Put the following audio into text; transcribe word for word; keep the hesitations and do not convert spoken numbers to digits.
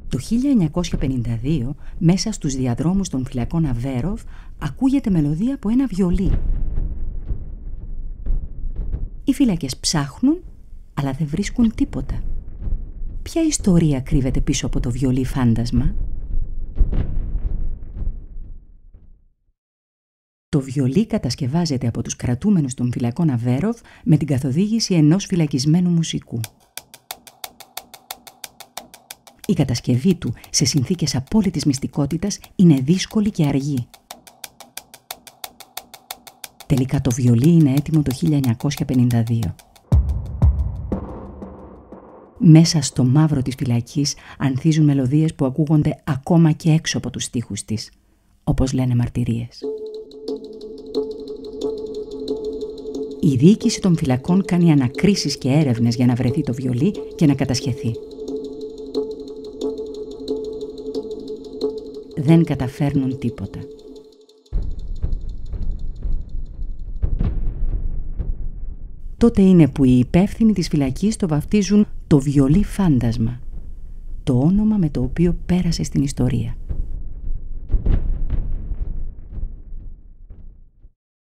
Το χίλια εννιακόσια πενήντα δύο, μέσα στους διαδρόμους των φυλακών Αβέροφ, ακούγεται μελωδία από ένα βιολί. Οι φύλακες ψάχνουν, αλλά δεν βρίσκουν τίποτα. Ποια ιστορία κρύβεται πίσω από το βιολί φάντασμα? Το βιολί κατασκευάζεται από τους κρατούμενους των φυλακών Αβέροφ με την καθοδήγηση ενός φυλακισμένου μουσικού. Η κατασκευή του σε συνθήκες απόλυτης μυστικότητας είναι δύσκολη και αργή. Τελικά το βιολί είναι έτοιμο το χίλια εννιακόσια πενήντα δύο. Μέσα στο μαύρο της φυλακής ανθίζουν μελωδίες που ακούγονται ακόμα και έξω από τους στίχους της, όπως λένε μαρτυρίες. Η διοίκηση των φυλακών κάνει ανακρίσεις και έρευνες για να βρεθεί το βιολί και να κατασχεθεί. Δεν καταφέρνουν τίποτα. Τότε είναι που οι υπεύθυνοι της φυλακής το βαφτίζουν το βιολί φάντασμα, το όνομα με το οποίο πέρασε στην ιστορία.